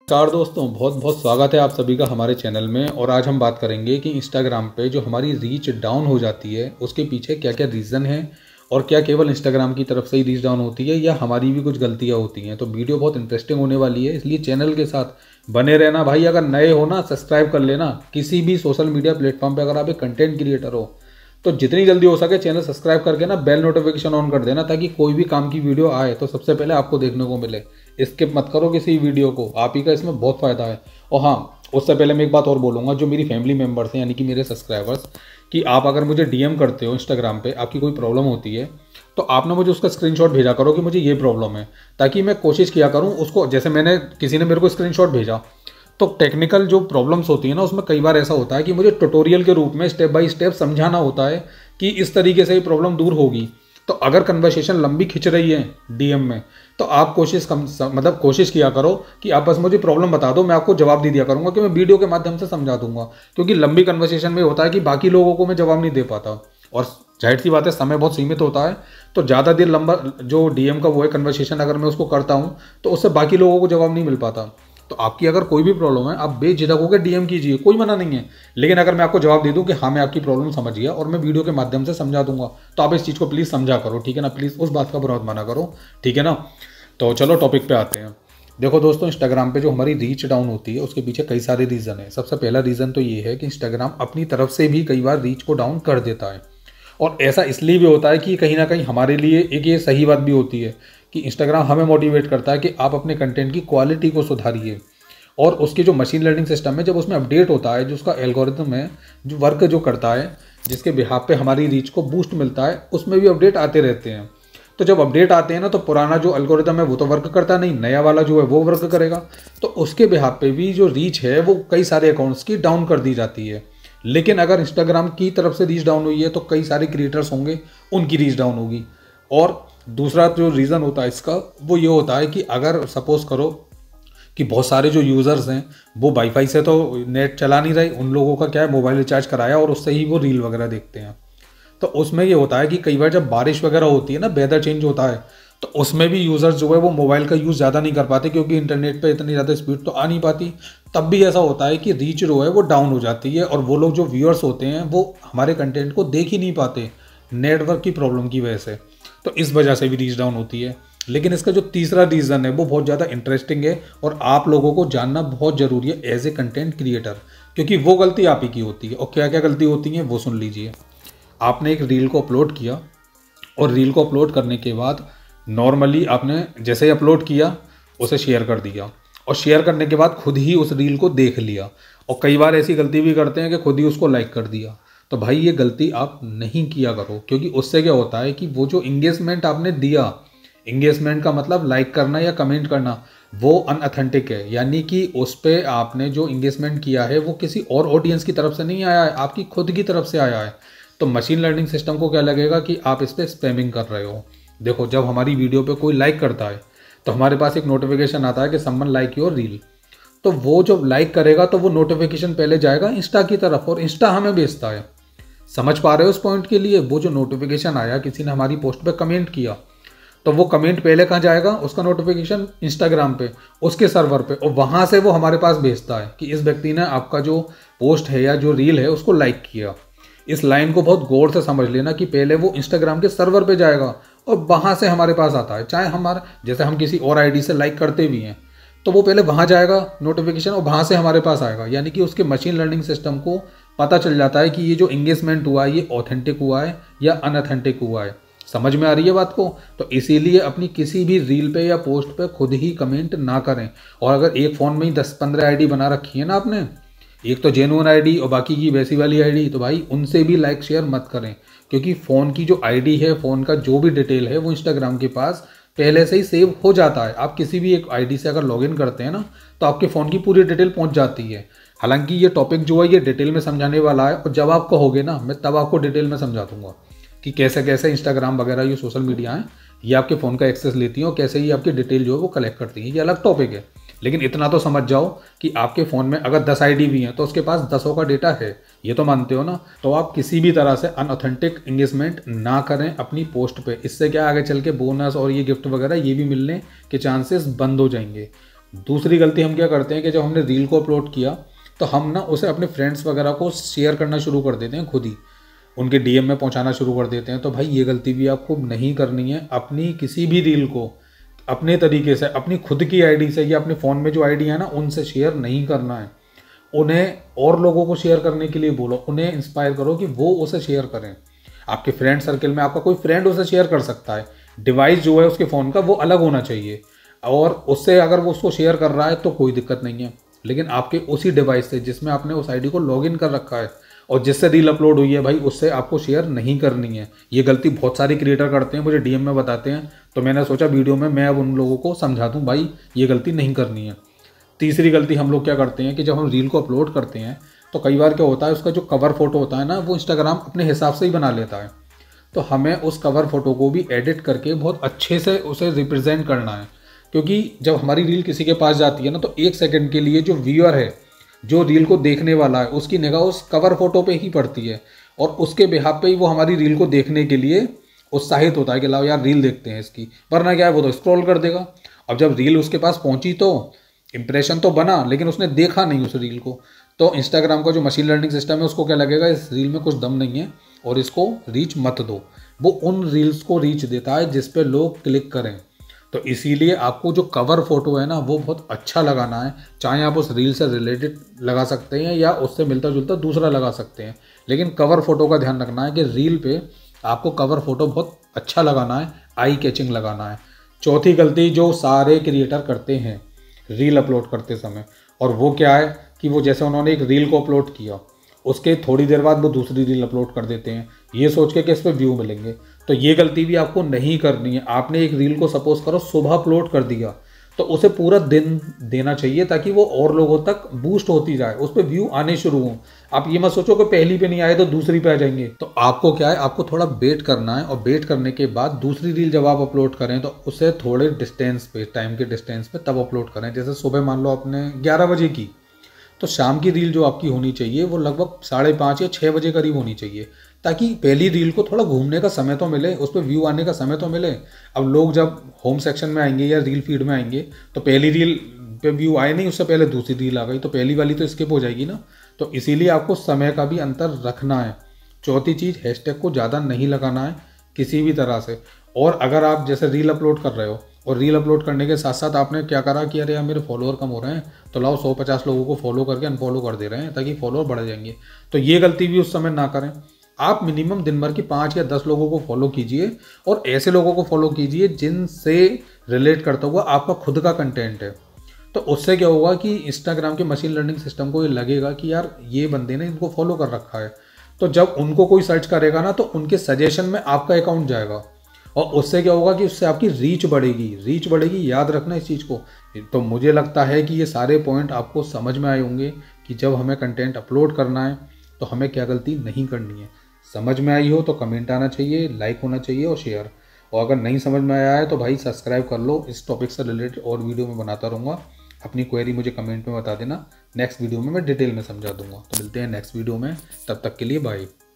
नमस्कार दोस्तों, बहुत बहुत स्वागत है आप सभी का हमारे चैनल में। और आज हम बात करेंगे कि इंस्टाग्राम पे जो हमारी रीच डाउन हो जाती है उसके पीछे क्या क्या रीज़न है और क्या केवल इंस्टाग्राम की तरफ से ही रीच डाउन होती है या हमारी भी कुछ गलतियां होती हैं। तो वीडियो बहुत इंटरेस्टिंग होने वाली है, इसलिए चैनल के साथ बने रहना भाई। अगर नए हो ना, सब्सक्राइब कर लेना। किसी भी सोशल मीडिया प्लेटफॉर्म पर अगर आप एक कंटेंट क्रिएटर हो तो जितनी जल्दी हो सके चैनल सब्सक्राइब करके ना बेल नोटिफिकेशन ऑन कर देना, ताकि कोई भी काम की वीडियो आए तो सबसे पहले आपको देखने को मिले। स्किप मत करो किसी वीडियो को, आप ही का इसमें बहुत फ़ायदा है। और हाँ, उससे पहले मैं एक बात और बोलूँगा, जो मेरी फैमिली मेम्बर्स हैं यानी कि मेरे सब्सक्राइबर्स, कि आप अगर मुझे डीएम करते हो इंस्टाग्राम पे, आपकी कोई प्रॉब्लम होती है तो आप ना मुझे उसका स्क्रीनशॉट भेजा करो कि मुझे ये प्रॉब्लम है, ताकि मैं कोशिश किया करूँ उसको। जैसे मैंने किसी ने मेरे को स्क्रीनशॉट भेजा, तो टेक्निकल जो प्रॉब्लम्स होती है ना, उसमें कई बार ऐसा होता है कि मुझे ट्यूटोरियल के रूप में स्टेप बाय स्टेप समझाना होता है कि इस तरीके से ये प्रॉब्लम दूर होगी। तो अगर कन्वर्सेशन लंबी खिंच रही है डीएम में, तो आप कोशिश किया करो कि आप बस मुझे प्रॉब्लम बता दो, मैं आपको जवाब दे दिया करूंगा कि मैं वीडियो के माध्यम से समझा दूंगा। क्योंकि लंबी कन्वर्सेशन में होता है कि बाकी लोगों को मैं जवाब नहीं दे पाता, और जाहिर सी बात है समय बहुत सीमित होता है। तो ज़्यादा देर लंबा जो डीएम का वो है कन्वर्सेशन अगर मैं उसको करता हूँ तो उससे बाकी लोगों को जवाब नहीं मिल पाता। तो आपकी अगर कोई भी प्रॉब्लम है, आप बेझिझक होकर डीएम कीजिए, कोई मना नहीं है। लेकिन अगर मैं आपको जवाब दे दूं कि हाँ मैं आपकी प्रॉब्लम समझ गया और मैं वीडियो के माध्यम से समझा दूंगा, तो आप इस चीज़ को प्लीज़ समझा करो, ठीक है ना। प्लीज़ उस बात का बुरा मत माना करो, ठीक है ना। तो चलो टॉपिक पे आते हैं। देखो दोस्तों, इंस्टाग्राम पे जो हमारी रीच डाउन होती है उसके पीछे कई सारे रीज़न है। सबसे पहला रीज़न तो ये है कि इंस्टाग्राम अपनी तरफ से भी कई बार रीच को डाउन कर देता है। और ऐसा इसलिए भी होता है कि कहीं ना कहीं हमारे लिए एक ये सही बात भी होती है कि इंस्टाग्राम हमें मोटिवेट करता है कि आप अपने कंटेंट की क्वालिटी को सुधारिए। और उसकी जो मशीन लर्निंग सिस्टम है, जब उसमें अपडेट होता है, जो उसका एल्गोरिथम है, जो वर्क जो करता है, जिसके बिहाफ पे हमारी रीच को बूस्ट मिलता है, उसमें भी अपडेट आते रहते हैं। तो जब अपडेट आते हैं ना, तो पुराना जो एल्गोरिथम है वो तो वर्क करता नहीं, नया वाला जो है वो वर्क करेगा। तो उसके बिहाफ पे भी जो रीच है वो कई सारे अकाउंट्स की डाउन कर दी जाती है। लेकिन अगर इंस्टाग्राम की तरफ से रीच डाउन हुई है तो कई सारे क्रिएटर्स होंगे, उनकी रीच डाउन होगी। और दूसरा जो रीज़न होता है इसका, वो ये होता है कि अगर सपोज करो कि बहुत सारे जो यूज़र्स हैं वो वाईफाई से तो नेट चला नहीं रहे, उन लोगों का क्या है, मोबाइल रिचार्ज कराया और उससे ही वो रील वगैरह देखते हैं। तो उसमें ये होता है कि कई बार जब बारिश वगैरह होती है ना, वेदर चेंज होता है, तो उसमें भी यूज़र्स जो है वो मोबाइल का यूज़ ज़्यादा नहीं कर पाते, क्योंकि इंटरनेट पे इतनी ज़्यादा स्पीड तो आ नहीं पाती। तब भी ऐसा होता है कि रीच जो है वो डाउन हो जाती है, और वो लोग जो व्यूअर्स होते हैं वो हमारे कंटेंट को देख ही नहीं पाते नेटवर्क की प्रॉब्लम की वजह से। तो इस वजह से भी रीच डाउन होती है। लेकिन इसका जो तीसरा रीज़न है वो बहुत ज़्यादा इंटरेस्टिंग है और आप लोगों को जानना बहुत ज़रूरी है एज ए कंटेंट क्रिएटर, क्योंकि वो गलती आप ही की होती है। और क्या क्या गलती होती है वो सुन लीजिए। आपने एक रील को अपलोड किया, और रील को अपलोड करने के बाद नॉर्मली आपने जैसे ही अपलोड किया उसे शेयर कर दिया, और शेयर करने के बाद खुद ही उस रील को देख लिया। और कई बार ऐसी गलती भी करते हैं कि खुद ही उसको लाइक कर दिया। तो भाई ये गलती आप नहीं किया करो, क्योंकि उससे क्या होता है कि वो जो इंगेजमेंट आपने दिया, इंगेजमेंट का मतलब लाइक करना या कमेंट करना, वो अनऑथेंटिक है। यानी कि उस पर आपने जो इंगेजमेंट किया है वो किसी और ऑडियंस की तरफ से नहीं आया है, आपकी खुद की तरफ से आया है। तो मशीन लर्निंग सिस्टम को क्या लगेगा कि आप इस पर स्पैमिंग कर रहे हो। देखो, जब हमारी वीडियो पे कोई लाइक करता है तो हमारे पास एक नोटिफिकेशन आता है कि समवन लाइक योर रील। तो वो जब लाइक करेगा तो वो नोटिफिकेशन पहले जाएगा इंस्टा की तरफ, और इंस्टा हमें भेजता है। समझ पा रहे हो उस पॉइंट के लिए? वो जो नोटिफिकेशन आया, किसी ने हमारी पोस्ट पे कमेंट किया, तो वो कमेंट पहले कहाँ जाएगा, उसका नोटिफिकेशन इंस्टाग्राम पे, उसके सर्वर पे, और वहाँ से वो हमारे पास भेजता है कि इस व्यक्ति ने आपका जो पोस्ट है या जो रील है उसको लाइक किया। इस लाइन को बहुत गौर से समझ लेना कि पहले वो इंस्टाग्राम के सर्वर पे जाएगा और वहाँ से हमारे पास आता है। चाहे हमारा जैसे हम किसी और आईडी से लाइक करते भी हैं, तो वो पहले वहाँ जाएगा नोटिफिकेशन, और वहाँ से हमारे पास आएगा। यानी कि उसके मशीन लर्निंग सिस्टम को पता चल जाता है कि ये जो इंगेजमेंट हुआ है ये ऑथेंटिक हुआ है या अनऑथेंटिक हुआ है। समझ में आ रही है बात को? तो इसीलिए अपनी किसी भी रील पे या पोस्ट पे खुद ही कमेंट ना करें। और अगर एक फ़ोन में ही 10-15 आईडी बना रखी है ना आपने, एक तो जेन्युइन आईडी और बाकी की वैसी वाली आईडी, तो भाई उनसे भी लाइक शेयर मत करें। क्योंकि फ़ोन की जो आईडी है, फ़ोन का जो भी डिटेल है, वो इंस्टाग्राम के पास पहले से ही सेव हो जाता है। आप किसी भी एक आईडी से अगर लॉगिन करते हैं ना, तो आपके फ़ोन की पूरी डिटेल पहुंच जाती है। हालांकि ये टॉपिक जो है ये डिटेल में समझाने वाला है, और जब आप कहोगे ना, मैं तब आपको डिटेल में समझा दूंगा कि कैसे कैसे इंस्टाग्राम वगैरह ये सोशल मीडिया हैं, ये आपके फ़ोन का एक्सेस लेती हैं और कैसे ही आपकी डिटेल जो है वो कलेक्ट करती हैं। ये अलग टॉपिक है। लेकिन इतना तो समझ जाओ कि आपके फ़ोन में अगर 10 आईडी भी हैं तो उसके पास 10 का डेटा है, ये तो मानते हो ना। तो आप किसी भी तरह से अनऑथेंटिक इंगेजमेंट ना करें अपनी पोस्ट पे। इससे क्या आगे चल के बोनस और ये गिफ्ट वगैरह ये भी मिलने के चांसेस बंद हो जाएंगे। दूसरी गलती हम क्या करते हैं कि जब हमने रील को अपलोड किया तो हम ना उसे अपने फ्रेंड्स वगैरह को शेयर करना शुरू कर देते हैं, खुद ही उनके डीएम में पहुंचाना शुरू कर देते हैं। तो भाई ये गलती भी आपको नहीं करनी है। अपनी किसी भी रील को अपने तरीके से अपनी खुद की आईडी से या अपने फ़ोन में जो आईडी है ना उनसे शेयर नहीं करना है। उन्हें और लोगों को शेयर करने के लिए बोलो, उन्हें इंस्पायर करो कि वो उसे शेयर करें। आपके फ्रेंड सर्कल में आपका कोई फ्रेंड उसे शेयर कर सकता है, डिवाइस जो है उसके फ़ोन का वो अलग होना चाहिए, और उससे अगर वो उसको शेयर कर रहा है तो कोई दिक्कत नहीं है। लेकिन आपके उसी डिवाइस से जिसमें आपने उस आईडी को लॉगिन कर रखा है और जिससे रील अपलोड हुई है भाई, उससे आपको शेयर नहीं करनी है। ये गलती बहुत सारे क्रिएटर करते हैं, मुझे डीएम में बताते हैं, तो मैंने सोचा वीडियो में मैं अब उन लोगों को समझा दूँ भाई ये गलती नहीं करनी है। तीसरी गलती हम लोग क्या करते हैं कि जब हम रील को अपलोड करते हैं तो कई बार क्या होता है, उसका जो कवर फोटो होता है ना वो इंस्टाग्राम अपने हिसाब से ही बना लेता है। तो हमें उस कवर फोटो को भी एडिट करके बहुत अच्छे से उसे रिप्रेजेंट करना है, क्योंकि जब हमारी रील किसी के पास जाती है ना तो 1 सेकंड के लिए जो व्यूअर है, जो रील को देखने वाला है, उसकी निगाह उस कवर फोटो पे ही पड़ती है और उसके बिहाफ पे ही वो हमारी रील को देखने के लिए उत्साहित होता है कि लाओ यार रील देखते हैं इसकी। वरना क्या है, वो तो स्क्रॉल कर देगा। अब जब रील उसके पास पहुंची तो इंप्रेशन तो बना, लेकिन उसने देखा नहीं उस रील को। तो इंस्टाग्राम का जो मशीन लर्निंग सिस्टम है उसको क्या लगेगा, इस रील में कुछ दम नहीं है और इसको रीच मत दो। वो उन रील्स को रीच देता है जिस पे लोग क्लिक करें। तो इसीलिए आपको जो कवर फोटो है ना वो बहुत अच्छा लगाना है। चाहे आप उस रील से रिलेटेड लगा सकते हैं या उससे मिलता जुलता दूसरा लगा सकते हैं, लेकिन कवर फोटो का ध्यान रखना है कि रील पे आपको कवर फोटो बहुत अच्छा लगाना है, आई कैचिंग लगाना है। चौथी गलती जो सारे क्रिएटर करते हैं रील अपलोड करते समय, और वो क्या है कि वो जैसे उन्होंने एक रील को अपलोड किया, उसके थोड़ी देर बाद वो दूसरी रील अपलोड कर देते हैं ये सोच के कि इस पर व्यू मिलेंगे। तो ये गलती भी आपको नहीं करनी है। आपने एक रील को सपोज करो सुबह अपलोड कर दिया तो उसे पूरा दिन देना चाहिए ताकि वो और लोगों तक बूस्ट होती जाए, उस पर व्यू आने शुरू हों। आप ये मत सोचो कि पहली पे नहीं आए तो दूसरी पे आ जाएंगे। तो आपको क्या है, आपको थोड़ा वेट करना है, और वेट करने के बाद दूसरी रील जब आप अपलोड करें तो उसे थोड़े डिस्टेंस पे, टाइम के डिस्टेंस पे तब अपलोड करें। जैसे सुबह मान लो आपने 11 बजे की, तो शाम की रील जो आपकी होनी चाहिए वो लगभग 5:30 या 6 बजे करीब होनी चाहिए, ताकि पहली रील को थोड़ा घूमने का समय तो मिले, उस पर व्यू आने का समय तो मिले। अब लोग जब होम सेक्शन में आएंगे या रील फीड में आएंगे तो पहली रील पे व्यू आए नहीं, उससे पहले दूसरी रील आ गई तो पहली वाली तो स्किप हो जाएगी ना। तो इसीलिए आपको समय का भी अंतर रखना है। चौथी चीज़, हैशटैग को ज़्यादा नहीं लगाना है किसी भी तरह से। और अगर आप जैसे रील अपलोड कर रहे हो और रील अपलोड करने के साथ साथ आपने क्या करा कि अरे यार मेरे फॉलोअर कम हो रहे हैं, तो लाओ 150 लोगों को फॉलो करके अनफॉलो कर दे रहे हैं ताकि फॉलोअर बढ़ जाएंगे, तो ये गलती भी उस समय ना करें। आप मिनिमम दिन भर की 5 या 10 लोगों को फॉलो कीजिए, और ऐसे लोगों को फॉलो कीजिए जिनसे रिलेट करता हुआ आपका खुद का कंटेंट है। तो उससे क्या होगा कि इंस्टाग्राम के मशीन लर्निंग सिस्टम को ये लगेगा कि यार ये बंदे ने इनको फॉलो कर रखा है, तो जब उनको कोई सर्च करेगा ना तो उनके सजेशन में आपका अकाउंट जाएगा, और उससे क्या होगा कि उससे आपकी रीच बढ़ेगी। याद रखना इस चीज़ को। तो मुझे लगता है कि ये सारे पॉइंट आपको समझ में आए होंगे कि जब हमें कंटेंट अपलोड करना है तो हमें क्या गलती नहीं करनी है। समझ में आई हो तो कमेंट आना चाहिए, लाइक होना चाहिए और शेयर। और अगर नहीं समझ में आया है तो भाई सब्सक्राइब कर लो। इस टॉपिक से रिलेटेड और वीडियो में बनाता रहूँगा। अपनी क्वेरी मुझे कमेंट में बता देना, नेक्स्ट वीडियो में मैं डिटेल में समझा दूंगा। तो मिलते हैं नेक्स्ट वीडियो में, तब तक के लिए बाय।